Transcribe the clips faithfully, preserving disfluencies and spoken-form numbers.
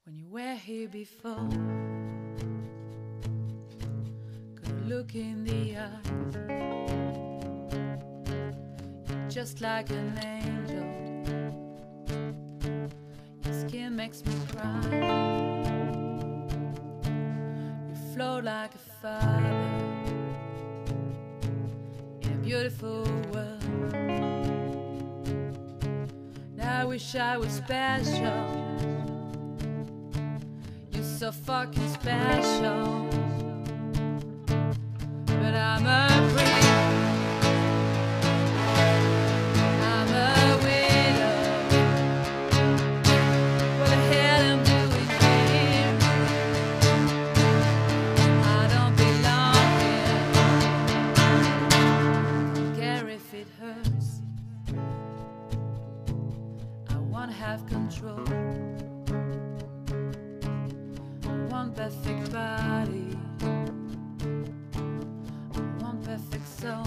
When you were here before, could look in the eyes, you're just like an angel. Your skin makes me cry. You float like a father in a beautiful world. And I wish I was special. So fucking special, but I'm a freak, I'm a widow. What the hell I'm doing here? I don't belong here. Don't care if it hurts. I wanna have control. One perfect body, one perfect soul.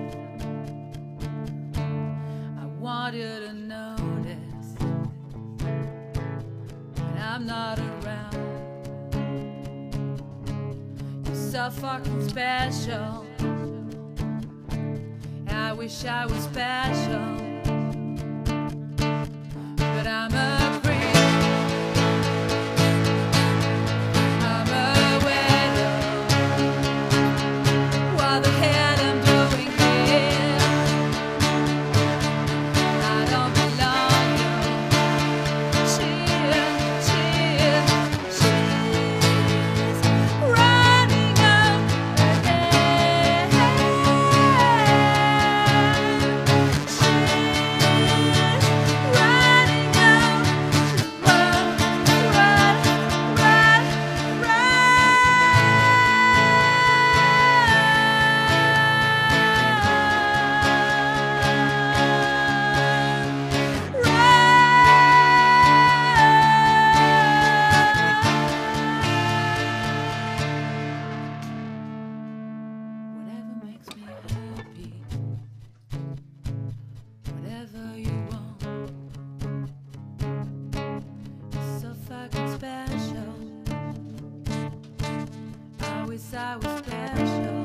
I want you to notice when I'm not around. You're so fucking special. I wish I was special, but I'm a I was special.